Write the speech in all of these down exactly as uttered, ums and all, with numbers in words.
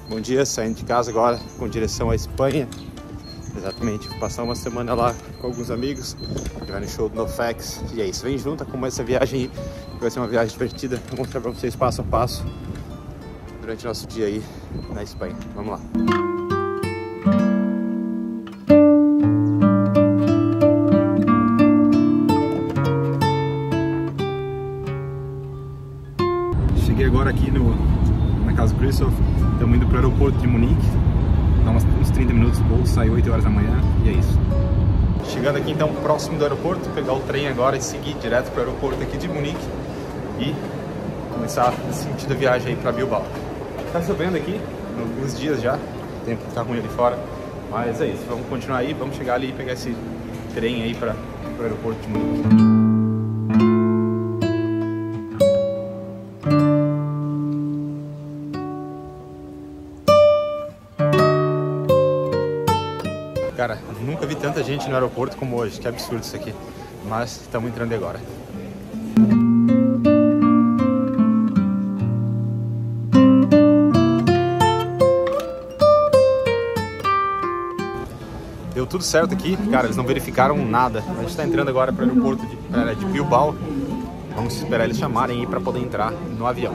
Bom dia, saindo de casa agora com direção à Espanha. Exatamente, vou passar uma semana lá com alguns amigos, vai no show do NoFX. E é isso, vem junto, acompanha essa viagem aí, que vai ser uma viagem divertida. Vou mostrar pra vocês passo a passo durante o nosso dia aí na Espanha. Vamos lá. Cheguei agora aqui no, na casa do Christoph. Estamos indo para o aeroporto de Munique. Dá uns, uns trinta minutos, o voo sai oito horas da manhã e é isso. Chegando aqui então próximo do aeroporto, pegar o trem agora e seguir direto para o aeroporto aqui de Munique e começar a sentir a viagem aí para Bilbao. Tá chovendo aqui, alguns dias já, o tempo tá ruim ali fora, mas é isso, vamos continuar aí, vamos chegar ali e pegar esse trem aí para o aeroporto de Munique. Cara, nunca vi tanta gente no aeroporto como hoje, que absurdo isso aqui. Mas estamos entrando agora. Deu tudo certo aqui, cara, eles não verificaram nada. A gente está entrando agora para o aeroporto de, de Bilbao. Vamos esperar eles chamarem aí para poder entrar no avião.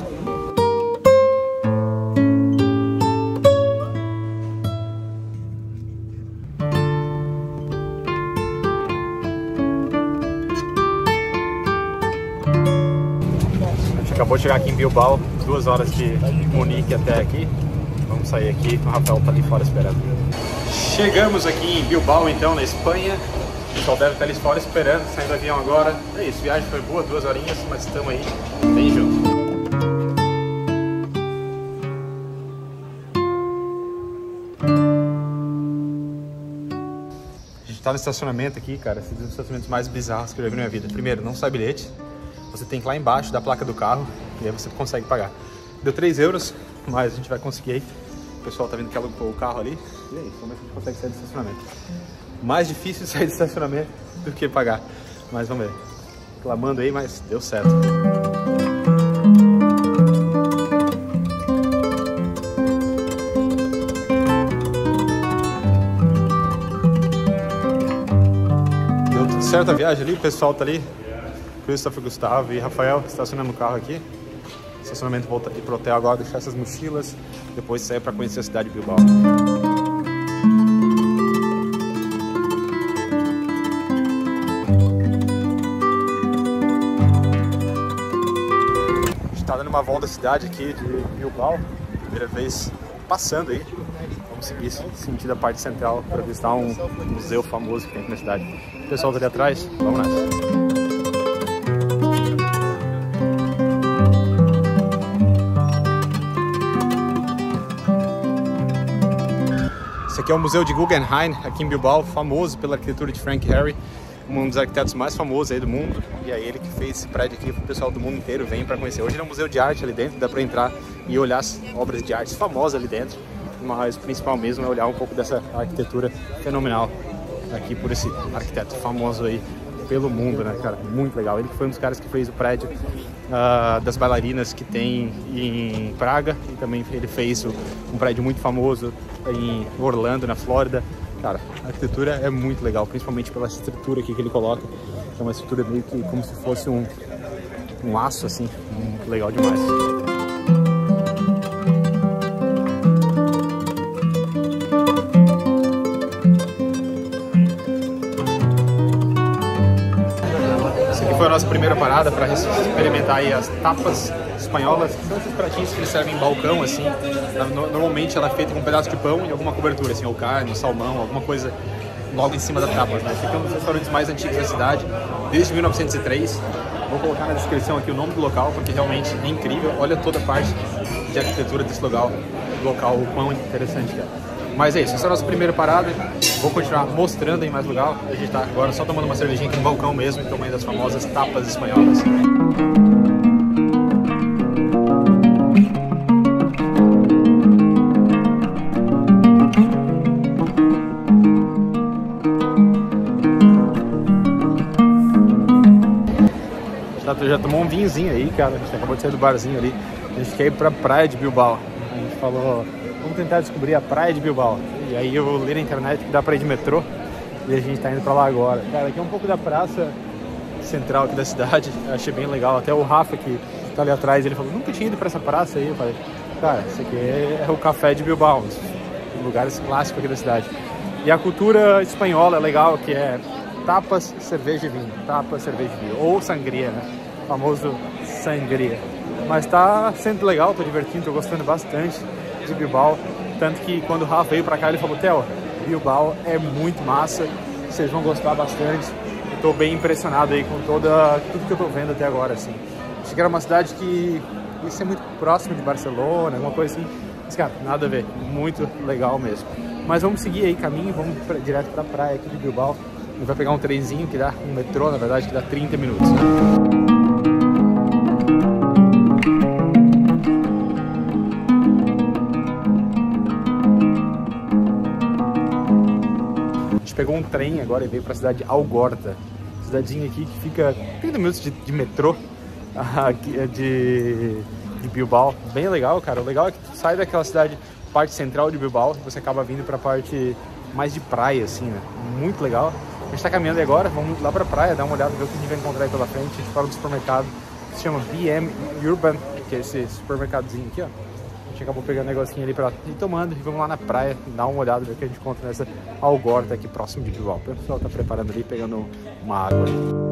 Acabou de chegar aqui em Bilbao, duas horas de Munique até aqui. Vamos sair aqui, o Rafael tá ali fora esperando. Chegamos aqui em Bilbao então, na Espanha. O pessoal deve estar ali fora esperando, saindo do avião agora. É isso, a viagem foi boa, duas horinhas, mas estamos aí, bem juntos. A gente tá no estacionamento aqui, cara, esses são os estacionamentos mais bizarros que eu já vi na minha vida. Primeiro, não sai bilhete. Você tem que ir lá embaixo da placa do carro e aí você consegue pagar. Deu três euros, mas a gente vai conseguir aí. O pessoal tá vendo que alugou o carro ali. E aí, como é que a gente consegue sair do estacionamento? Mais difícil sair do estacionamento do que pagar. Mas vamos ver. Reclamando aí, mas deu certo. Deu tudo certo a viagem ali, o pessoal tá ali. Christoph, Gustavo e Rafael estacionando o carro aqui. Estacionamento, volta aqui pro hotel agora, deixar essas mochilas, depois sair para conhecer a cidade de Bilbao. A gente tá dando uma volta à cidade aqui de Bilbao, primeira vez passando aí. Vamos seguir sentido a parte central para visitar um museu famoso que tem aqui na cidade. O pessoal tá ali atrás, vamos nessa. Esse aqui é o Museu de Guggenheim, aqui em Bilbao, famoso pela arquitetura de Frank Gehry, um dos arquitetos mais famosos aí do mundo. E é ele que fez esse prédio aqui, o pessoal do mundo inteiro vem para conhecer. Hoje ele é um museu de arte ali dentro, dá para entrar e olhar as obras de arte famosas ali dentro. Mas o principal mesmo é olhar um pouco dessa arquitetura fenomenal aqui por esse arquiteto famoso aí pelo mundo, né, cara? Muito legal. Ele que foi um dos caras que fez o prédio uh, das bailarinas que tem em Praga, e também ele fez o, um prédio muito famoso em Orlando, na Flórida. Cara, a arquitetura é muito legal, principalmente pela estrutura aqui que ele coloca. É uma estrutura meio que como se fosse um, um aço, assim, muito legal demais. Foi a nossa primeira parada para experimentar aí as tapas espanholas, que são esses pratinhos que eles servem em balcão, assim. Normalmente ela é feita com um pedaço de pão e alguma cobertura, assim, ou carne, ou salmão, alguma coisa logo em cima da tapa, né? Esse aqui é um dos restaurantes mais antigos da cidade, desde mil novecentos e três. Vou colocar na descrição aqui o nome do local, porque realmente é incrível. Olha toda a parte de arquitetura desse local, local, o quão interessante que é. Mas é isso, essa é a nossa primeira parada. Vou continuar mostrando em mais lugar. A gente tá agora só tomando uma cervejinha aqui no balcão mesmo, e tomando as famosas tapas espanholas. Já tomou um vinhozinho aí, cara. A gente acabou de sair do barzinho ali. A gente quer ir pra praia de Bilbao. A gente falou Vamos tentar descobrir a praia de Bilbao. E aí eu li na internet que dá pra ir de metrô. E a gente tá indo pra lá agora. Cara, aqui é um pouco da praça central aqui da cidade. Eu achei bem legal. Até o Rafa, que tá ali atrás, ele falou, nunca tinha ido pra essa praça aí. Eu falei, cara, esse aqui é o café de Bilbao, um lugares clássicos aqui da cidade. E a cultura espanhola é legal, que é tapas, cerveja e vinho. Tapas, cerveja e vinho. Ou sangria, né? O famoso sangria. Mas tá sendo legal, tô divertindo, tô gostando bastante de Bilbao. Tanto que quando o Rafa veio pra cá, ele falou, Theo, Bilbao é muito massa, vocês vão gostar bastante. Eu tô bem impressionado aí com toda, tudo que eu tô vendo até agora, assim. Achei que era uma cidade que ia ser muito próximo de Barcelona, alguma coisa assim. Mas, cara, nada a ver, muito legal mesmo. Mas vamos seguir aí caminho, vamos pra, direto pra praia aqui de Bilbao. A gente vai pegar um trenzinho que dá, um metrô, na verdade, que dá trinta minutos, né? Pegou um trem agora e veio para a cidade de Algorta, cidadezinha aqui que fica trinta minutos de, de metrô de, de Bilbao, bem legal, cara. O legal é que tu sai daquela cidade, parte central de Bilbao, e você acaba vindo para a parte mais de praia, assim, né? Muito legal. A gente tá caminhando agora, vamos lá para a praia, dar uma olhada, ver o que a gente vai encontrar aí pela frente. A gente para no supermercado que se chama B M Urban, que é esse supermercadozinho aqui, ó. A gente acabou pegando um negocinho ali pra ir tomando e vamos lá na praia dar uma olhada, ver o que a gente encontra nessa Algorta aqui próximo de Bilbao. O pessoal tá preparando ali, pegando uma água.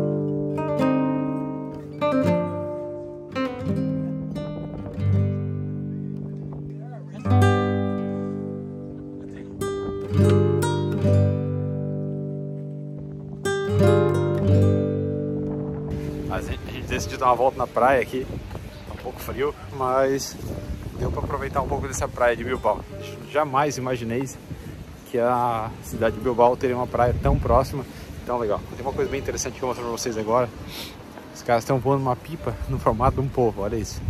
A gente decidiu dar uma volta na praia aqui, tá um pouco frio, mas deu para aproveitar um pouco dessa praia de Bilbao. Jamais imaginei que a cidade de Bilbao teria uma praia tão próxima, tão legal. Tem uma coisa bem interessante que eu vou mostrar para vocês agora. Os caras estão voando uma pipa no formato de um povo, olha isso.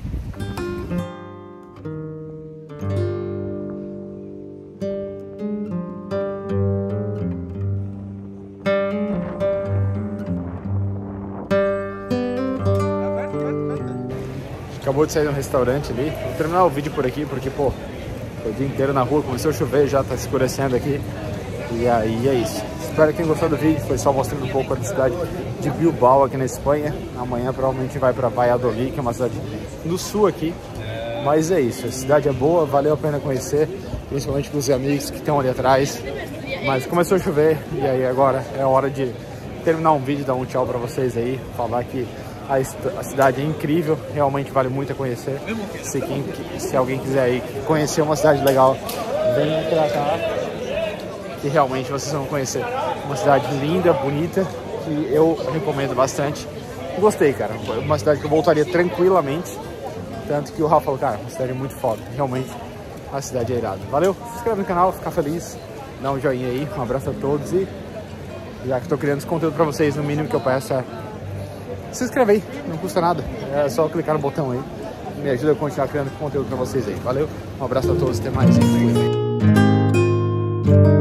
Acabou de sair de um restaurante ali. Vou terminar o vídeo por aqui, porque, pô, foi o dia inteiro na rua, começou a chover, já tá escurecendo aqui. E aí é isso. Espero que tenham gostado do vídeo. Foi só mostrando um pouco da cidade de Bilbao aqui na Espanha. Amanhã provavelmente vai para Valladolid, que é uma cidade do sul aqui. Mas é isso. A cidade é boa, valeu a pena conhecer, principalmente com os amigos que estão ali atrás. Mas começou a chover e aí agora é hora de terminar um vídeo, dar um tchau para vocês aí, falar que a cidade é incrível, realmente vale muito a conhecer. Se, quem, se alguém quiser aí conhecer uma cidade legal, venha pra cá, que realmente vocês vão conhecer. Uma cidade linda, bonita, que eu recomendo bastante. Gostei, cara. Foi uma cidade que eu voltaria tranquilamente. Tanto que o Rafa falou, cara, uma cidade muito foda. Realmente, a cidade é irada. Valeu, se inscreve no canal, fica feliz, dá um joinha aí, um abraço a todos. E já que estou criando esse conteúdo pra vocês, no mínimo que eu peço é se inscreve aí, não custa nada, é só clicar no botão aí, me ajuda a continuar criando conteúdo pra vocês aí, valeu, um abraço a todos, até mais.